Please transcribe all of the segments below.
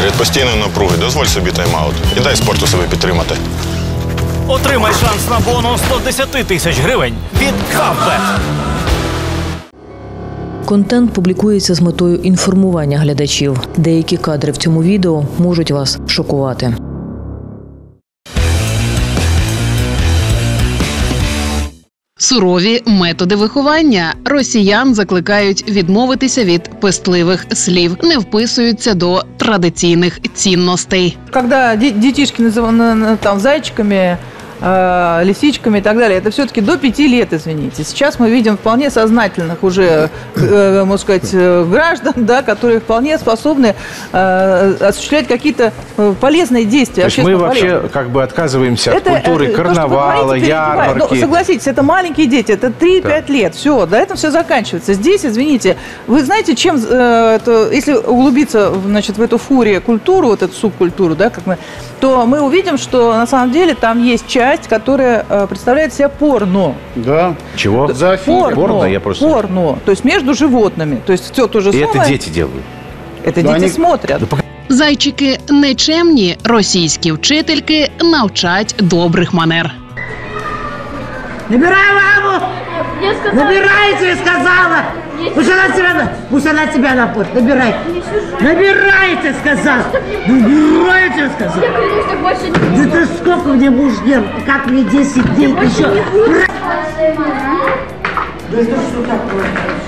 Серед постійної напруги дозволь собі тайм-аут і дай спорту себе підтримати. Отримай шанс на бонус 110 тисяч гривень від Фавбет. Контент публікується з метою інформування глядачів. Деякі кадри в цьому відео можуть вас шокувати. Сурові методи виховання. Росіян закликають відмовитися від пестливих слів, не вписуються до традиційних цінностей. Коли дітишки називають там зайчиками, лисичками и так далее, это все-таки до 5 лет, извините. Сейчас мы видим вполне сознательных уже, можно сказать, граждан, да, которые вполне способны осуществлять какие-то полезные действия. То есть мы вообще как бы отказываемся от культуры карнавала, ярмарки. Ну, согласитесь, это маленькие дети, это 3-5 лет, все, на этом все заканчивается. Здесь, извините, вы знаете, чем, если углубиться, значит, в эту фурию культуру, вот эту субкультуру, да, как мы, то мы увидим, что на самом деле там есть часть, которая представляет себя порно. Да. Чего? Порно. Я просто... Порно. То есть между животными. То есть все то же самое. И это дети делают. Это дети они... смотрят. Зайчики нечемні, російські вчительки навчать добрих манер. Набирай маму! Набирайте, я сказала! Пусть она тебя напорт. Набирай. Набирайте, сказал. Набирайте, я сказал. Я клянусь, так больше не буду. Да ты сколько мне будешь делать? Как мне 10 дней еще? Да это что такое?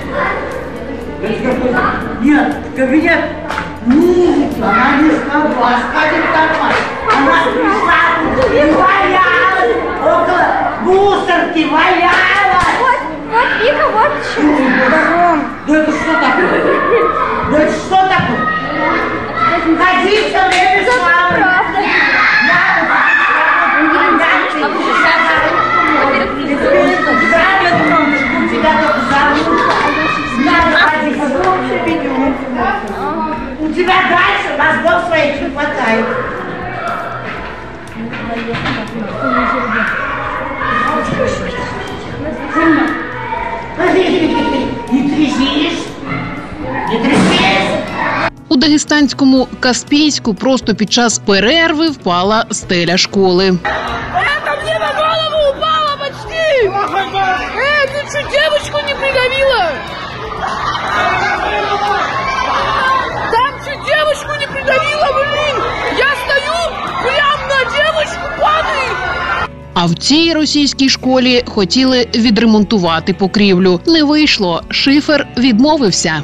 Нет, кабинет. Нет, она не смогла. Сходит домой. Она пришла и валялась около мусорки, валялась. Вот, Вика, вот почему. Да это что такое? Да это что такое? Ходи все время с мамой. Правда. У тебя только зовут. Надо ходить. У тебя дальше мозгов своих не хватает. Не трясись. Не трясись. У дагестанському Каспійську просто під час перерви впала стеля школи. Это мне на голову упало почти! Ты что, девочку не придавила? Там что, девочку не придавила, блин? Я стою, прям на девочку падаю! А в цій російській школі хотіли відремонтувати покрівлю. Не вийшло. Шифер відмовився.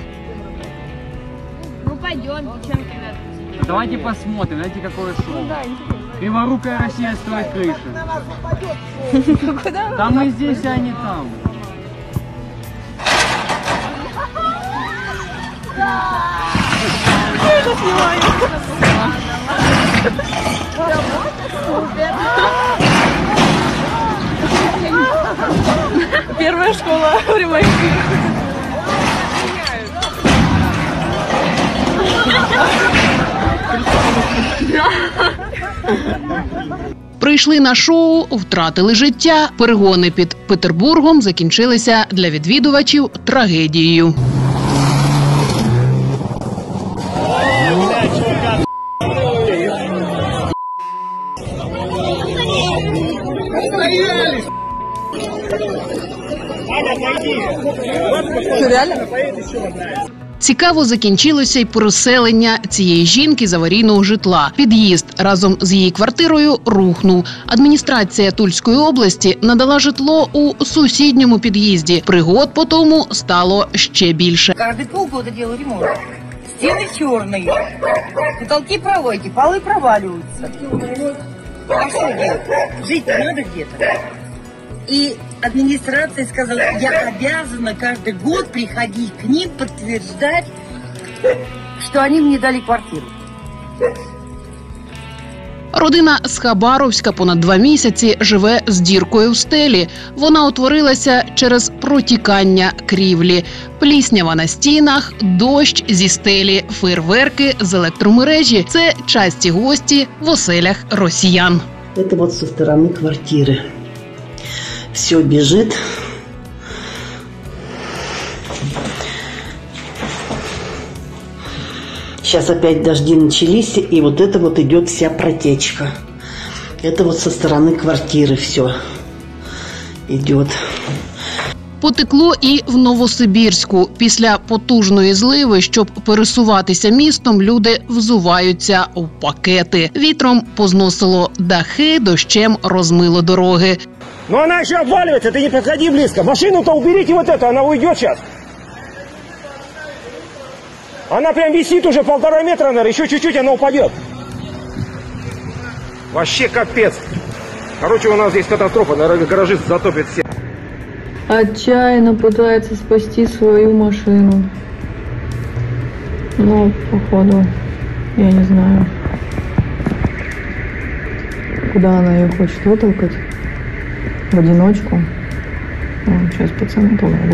Ну пойдем, девчонки. Давайте посмотрим, знаете, какое шоу. Криворукая Россия строит крыши. Там мы здесь, а не там. Первая школа в ремонте. Прийшли на шоу, втратили життя. Перегони під Петербургом закінчилися для відвідувачів трагедією. Цікаво закінчилося й переселення цієї жінки з аварійного житла. Під'їзд разом з її квартирою рухнув. Адміністрація Тульської області надала житло у сусідньому під'їзді. Пригод по тому стало ще більше. Каждые полгода делаю ремонт. Стены черные, потолки проводите, полы проваливаются. А что делать? Жить надо где-то. И администрация сказала, я обязана каждый год приходить к ним, подтверждать, что они мне дали квартиру. Родина з Хабаровська понад 2 місяці живе з діркою в стелі. Вона утворилася через протікання крівлі. Пліснява на стінах, дощ зі стелі, фейерверки з електромережі – це часті гості в оселях росіян. Це вот со сторони квартири. Все бежит. Сейчас опять дожди начались, и вот это вот идет вся протечка. Это вот со стороны квартиры все идет. Потекло і в Новосибірську. Після потужної зливи, щоб пересуватися містом, люди взуваються в пакети. Вітром позносило дахи, дощем розмило дороги. Но она еще обваливается, ты не подходи близко. Машину-то уберите вот эту, она уйдет сейчас. Она прям висит уже 1,5 метра, наверное, еще чуть-чуть она упадет. Вообще капец. Короче, у нас здесь катастрофа, наверное, гаражи затопят все. Отчаянно пытается спасти свою машину. Но, походу, я не знаю, куда она ее хочет вытолкать. В одиночку. Сейчас пацаны помогут.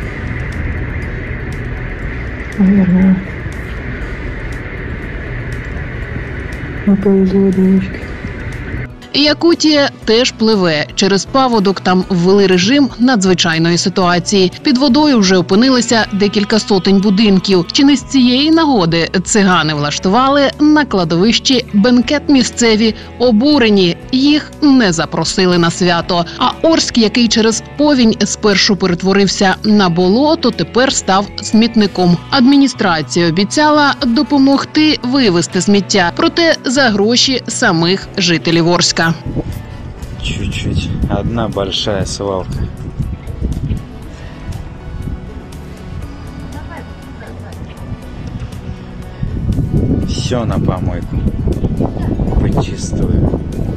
Наверное. Не повезло девочке. Якутія теж пливе. Через паводок там ввели режим надзвичайної ситуації. Під водою вже опинилися декілька сотень будинків. Чи не з цієї нагоди цигани влаштували на кладовищі бенкет місцеві? Обурені. Їх не запросили на свято. А Орськ, який через повінь спершу перетворився на болото, тепер став смітником. Адміністрація обіцяла допомогти вивезти сміття, проте за гроші самих жителів Орська. Чуть-чуть. Одна большая свалка. Все на помойку. Почистую.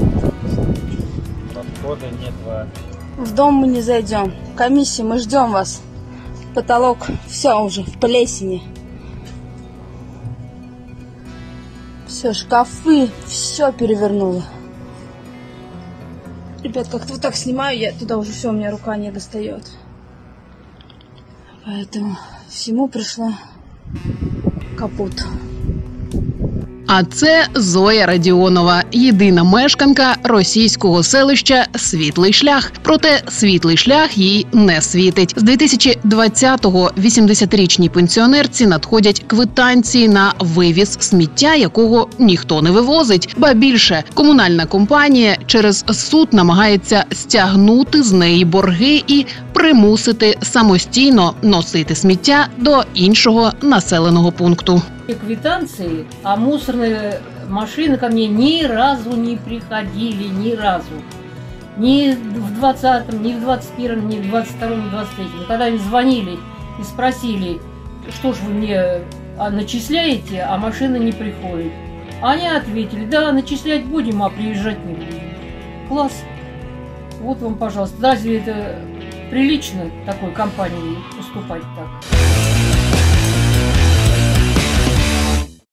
Подхода нет вообще. В дом мы не зайдем. Комиссия, мы ждем вас. Потолок, все уже в плесени. Все, шкафы, все перевернуло. Ребят, как-то вот так снимаю, я туда уже все, у меня рука не достает. Поэтому всему пришла капут. А це Зоя Радіонова, єдина мешканка російського селища Світлий Шлях. Проте Світлий Шлях їй не світить. З 2020-го 80-річній пенсіонерці надходять квитанції на вивіз сміття, якого ніхто не вивозить. Ба більше, комунальна компанія через суд намагається стягнути з неї борги і примусити самостійно носити сміття до іншого населеного пункту. Квитанции, а мусорные машины ко мне ни разу не приходили, ни разу. Ни в 20-м, ни в 21-м, ни в 22-м, ни в 23-м. Когда им звонили и спросили, что ж вы мне начисляете, а машина не приходит. Они ответили, да, начислять будем, а приезжать не будем. Класс. Вот вам, пожалуйста. Разве это прилично такой компании поступать так?